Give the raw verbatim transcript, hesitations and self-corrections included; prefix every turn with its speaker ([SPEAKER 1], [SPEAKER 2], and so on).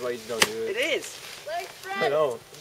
[SPEAKER 1] why you don't do it.
[SPEAKER 2] It is.
[SPEAKER 3] Let's spread
[SPEAKER 1] I know.